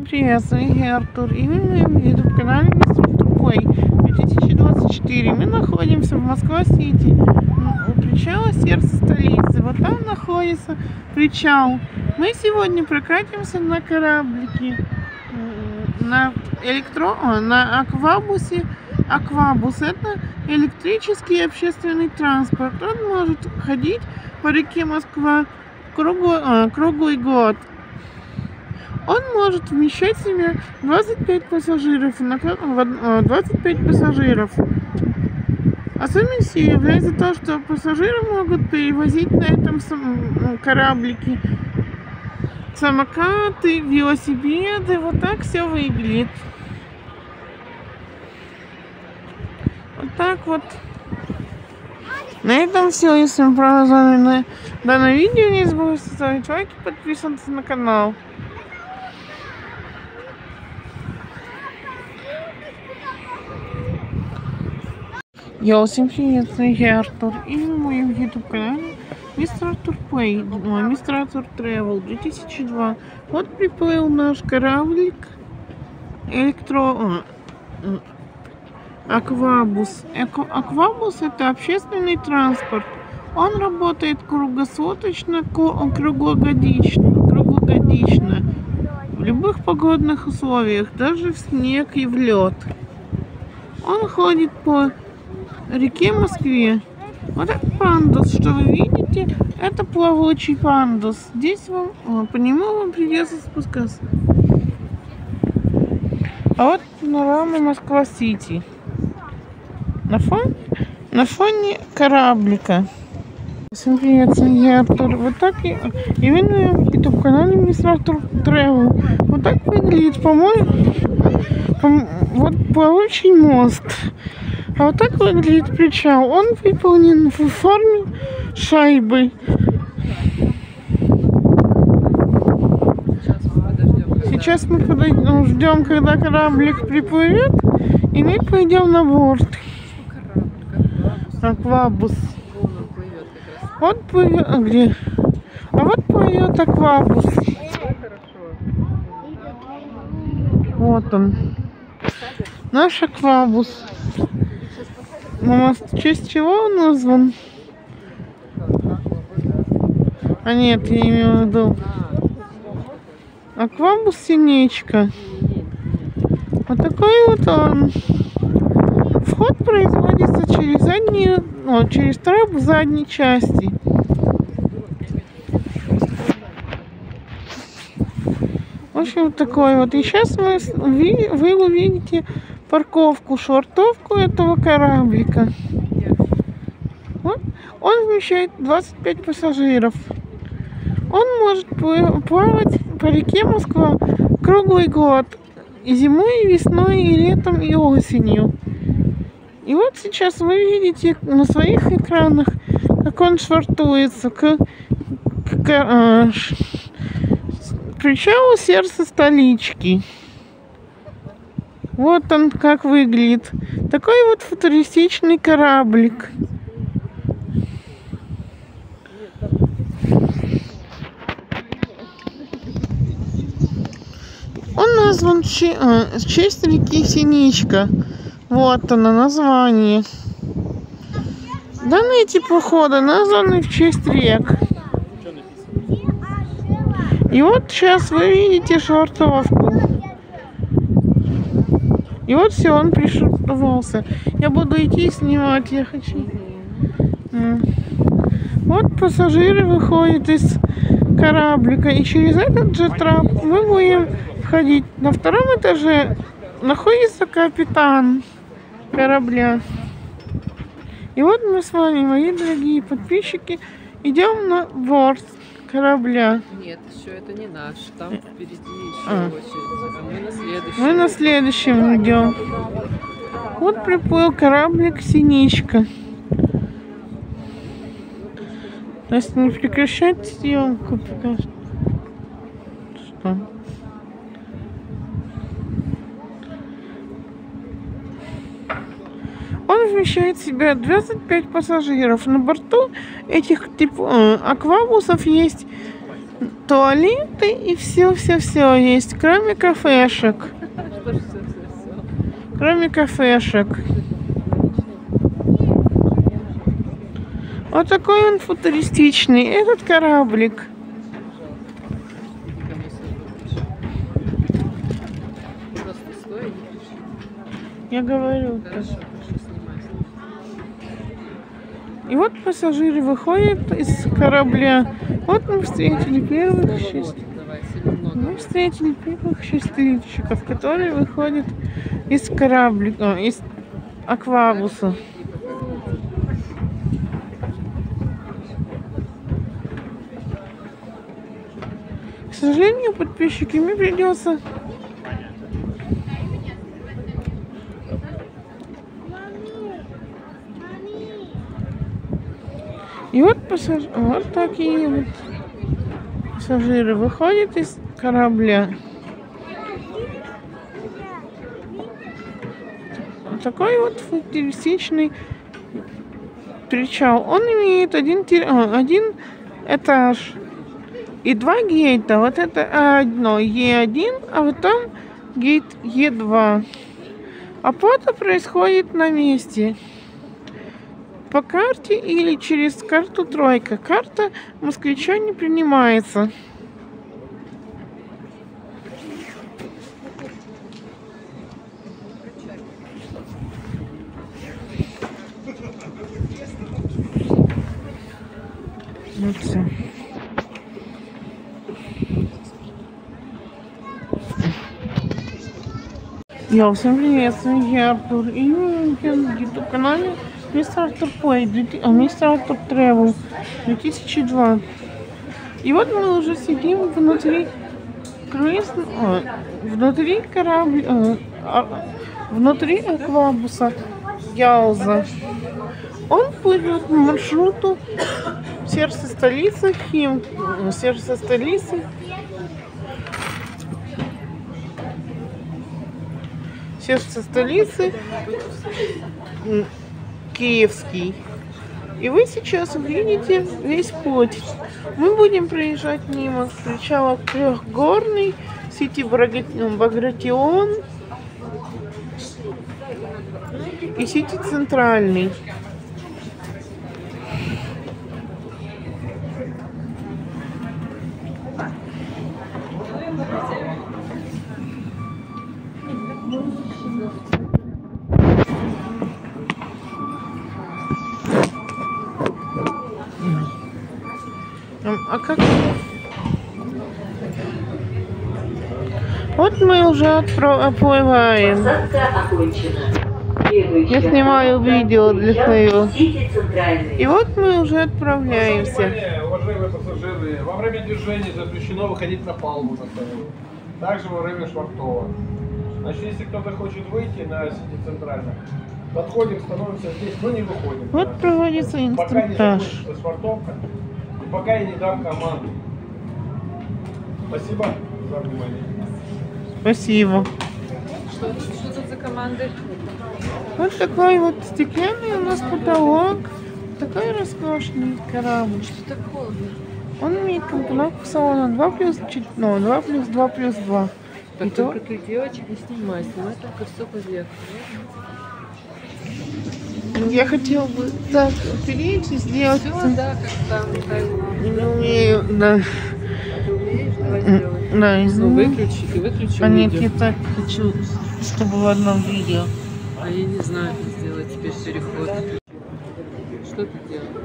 Приветствую, я Артур, и вы на моем YouTube-канале Мистер Тупой 2024. Мы находимся в Москва-Сити, у причала сердца столицы. Вот там находится причал. Мы сегодня прокатимся на кораблике, на Аквабусе. Аквабус — это электрический общественный транспорт. Он может ходить по реке Москва круглый год. Он может вмещать в себя 25 пассажиров. 25 пассажиров. Особенностью является то, что пассажиры могут перевозить на этом кораблике самокаты, велосипеды. Вот так все выглядит. Вот так вот. На этом все. Если вам понравилось данное видео, не забывайте ставить лайки, подписываться на канал. Всем привет, я Артур, и на моем YouTube-канале Мистер Артур Плей, Мистер Артур Тревел 2002. Вот приплыл наш кораблик Аквабус. Аквабус — это общественный транспорт. Он работает круглосуточно, круглогодично, в любых погодных условиях, даже в снег и в лед. Он ходит по реке Москве. Вот этот пандус, что вы видите, это плавучий пандус. Здесь по нему вам придется спускаться. А вот панорама Москва-Сити. На фоне кораблика. Всем привет, я Артур. Вот так и вы на YouTube-канале Мистер Артур Тревел. Вот так выглядит, по-моему, вот плавучий мост. А вот так выглядит причал. Он выполнен в форме шайбы. Сейчас мы ждем, когда кораблик приплывет, и мы пойдем на борт. Аквабус. Вот плывет, где? А вот плывет Аквабус. Вот он. Наш Аквабус. Мама, в честь чего он назван? А нет, я имею в виду Аквабус Синичка. Вот такой вот он. Вход производится через трап в задней части. В общем, вот такой вот. И сейчас вы увидите парковку, швартовку этого кораблика. Вот. Он вмещает 25 пассажиров. Он может плавать по реке Москва круглый год. И зимой, и весной, и летом, и осенью. И вот сейчас вы видите на своих экранах, как он швартуется к причалу сердца столички. Вот он как выглядит. Такой вот футуристичный кораблик. Он назван в честь реки Синичка. Вот оно название. Данные теплоходы названы в честь рек. И вот сейчас вы видите швартовку. И вот все, он пришвартовался. Я буду идти снимать, я хочу. Вот пассажиры выходят из кораблика. И через этот же трап мы будем входить. На втором этаже находится капитан корабля. И вот мы с вами, мои дорогие подписчики, идем на борт корабля. Нет, еще это не наш. Там впереди еще очередь. А мы на следующем. Мы на следующем идем. Вот приплыл кораблик Синичка. То есть не прекращать съемку пока что. Он вмещает в себя 25 пассажиров. На борту этих аквабусов есть туалеты и все есть, кроме кафешек. Что ж все. Кроме кафешек. Вот такой он футуристичный, этот кораблик. Просто стоит. Я говорю. Хорошо, снимай. И вот пассажиры выходят из корабля. Вот мы встретили первых Мы встретили первых счастливчиков, которые выходят из кораблика, из аквабуса. К сожалению, подписчики, мне придется и вот вот такие вот пассажиры выходят из корабля. Вот такой вот футуристичный причал. Он имеет один этаж и два гейта. Вот это одно Е1, а вот там гейт Е2. Оплата происходит на месте. По карте или через карту Тройка. Карта москвича не принимается. Вот все. Всем приветствую, я Артур. И на YouTube-канале Мистер Артур Плей, Мистер Артур Тревел 2002. И вот мы уже сидим внутри внутри корабля, внутри аквабуса Яуза. Он плывет по маршруту сердце столицы сердце столицы Киевский. И вы сейчас увидите весь путь. Мы будем проезжать мимо причала Трехгорный, Сити Багратион и Сити Центральный. А как? Вот мы уже отплываем. Я снимаю видео для своего. И вот мы уже отправляемся. Уважаемые пассажиры, во время движения запрещено выходить на палубу на вторую. Также во время швартова. Значит, если кто-то хочет выйти на Сити Центральный, подходим, становимся здесь, но не выходим. Вот проводится инструктаж. Пока не закончится швартовка, и пока я не дам команду. Спасибо за внимание. Спасибо. Что тут за команды? Вот такой вот стеклянный у нас потолок. Такой роскошный корабль. Что так холодно? Он имеет компоновку салона 2+2+2+2. Так только ты девочек не снимай только все поверх. Я хотела бы так перейти, сделать. Все, да, как там. Не умею, да. Ты умеешь, давай сделай. Да, Ну, извини. выключи А нет, видео. я так хочу, чтобы в одном видео. А я не знаю, как сделать теперь переход. Что ты делаешь?